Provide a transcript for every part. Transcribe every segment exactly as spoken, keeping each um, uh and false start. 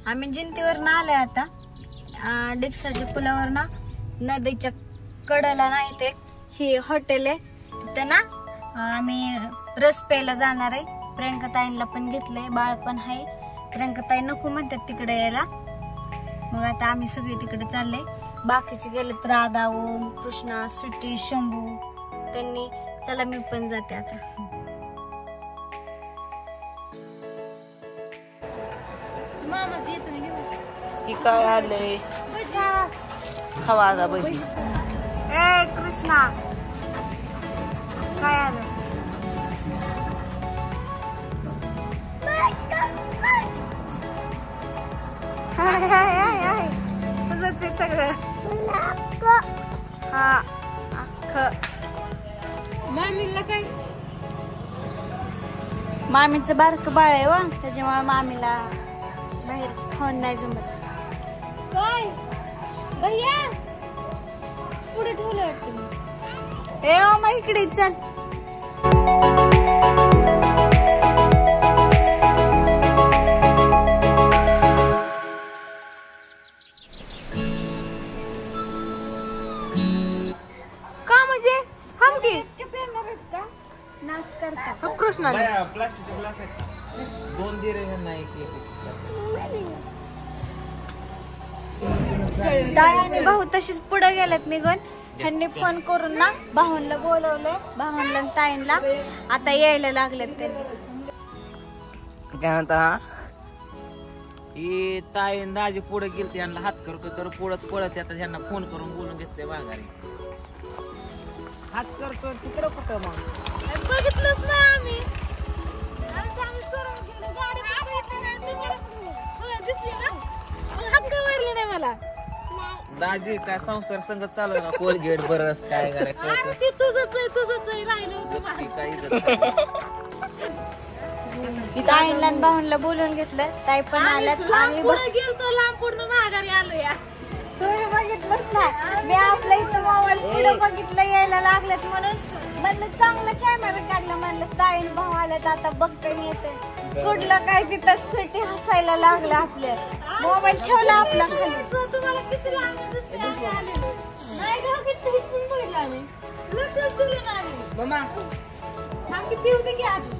आम्ही जिंतीवर ना आलोय आता डिक्साच्या पुलावर ना नदीच्या कडेला नाही ते हे हॉटेल आहे तिथे ना आम्ही रस प्यायला जाणार आहे. प्रियंका ताईंना पण घेतलंय, बाळ पण आहे. प्रियंका ताई नको म्हणतात तिकडे यायला, मग आता आम्ही सगळे तिकडे चालले. बाकीचे गेले तर राधा, ओम, कृष्णा, सुटी, शंभू त्यांनी चला मी पण जाते आता. काय आलंय खावा आता बजी. ए कृष्णा काय आलं? हाय हाय हाय हाय तुझं ते सगळं हा अख्ख. मामीला काय मामीचं बारकं बाळ आहे वा, त्याच्यामुळे मामीला बाहेर खाऊन नाही जमत. काय भैया पुढे ठेवलं वाटतं. ए ओ मग इकडे चल. का म्हणजे हम की नाच करता कृष्णा प्लास्टिकचे ग्लास आहेत दोन दे रे नाही. ताई आणि भाऊ तशीच पुढे गेलेत निघून. ह्यांनी फोन करून ना भाऊंला बोलवलंय, भाऊंला ताईंना आता यायला लागलेत. त्यांनी काय म्हणता ही ताई दाजी पुढे गेलते, यांना हात करतो तर पुढत पळत आता ह्यांना फोन करून बोलून घेतले माघारी. हात करतो तिकडं कुठं मग बघितलंच ना आम्ही. नाही मला दाजी काय संसार संगत चालू ना कोलगेट बरस काय करायचं तुझंच आहे तुझंच आहे राहिलं. ताईंना भाऊंला बोलून घेतलं. ताई पण आल्यात आणि गेलतो लांब पूर्ण माघारी आलो. या तुम्ही बघितलंच ना मी आपल्या इथं मोबाईल पुढे बघितलं यायला लागलेत म्हणून म्हणलं चांगलं कॅमेरा काढला. म्हणलं ताईन भाऊ आल्यात आता बघता येते कुठलं काय तिथं सुटी हसायला लागलं. आपल्या मोबाईल ठेवला आपला खाली. तुम्हाला किती लांब नाही ग किती पण बघितलं आम्ही लक्षच दिलं नाही. मम्मा थांब की पिऊ दे की आधी.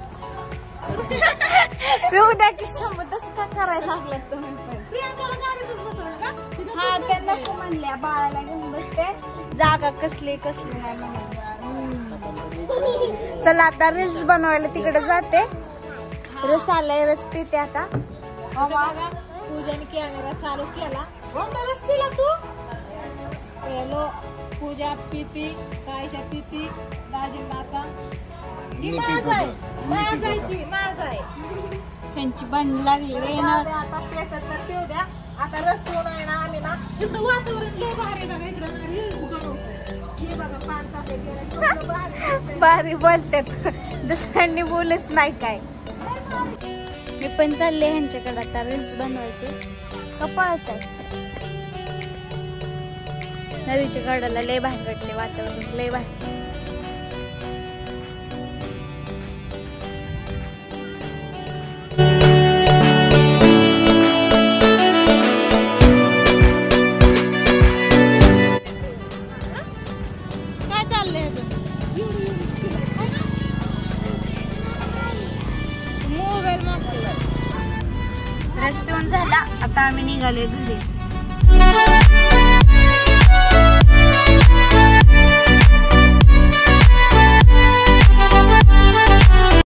पिऊ द्या की शंभू तसं का करायला लागलं तुम्ही पण. प्रियंकाला गाडीतच बसवलं का? हा त्या नको म्हणल्या बाळाला घेऊन बसते जागा कसली कसली नाही म्हणून. चला आता रील्स बनवायला तिकडे जाते. रस आलाय रस पिते आता. पूजाने कॅमेरा चालू केला. रस पिला तू हॅलो पूजा पिती कायशा पिती दाजी माता माझ आहे माझ आहे ती माझ आहे. त्यांची बंड लागली रे ना आता पेटत तर पिऊ द्या. आता रस पिऊन आहे ना आम्ही ना इकडं वातावरण लय भारी बघा. इकडं रील्स बनवतोय हे बघा पाणी भारी बोलतात दुसऱ्यांनी बोलच नाही काय. मी पण चालले ह्यांच्याकडे आता रील्स बनवायचे. कपाळतात नदीच्या कडेला लय भारी वाटते वातावरण लय भारी. काय चाललंय मोबाईल मागतोय. रस पिऊन झाला आता आम्ही निघालोय घरी.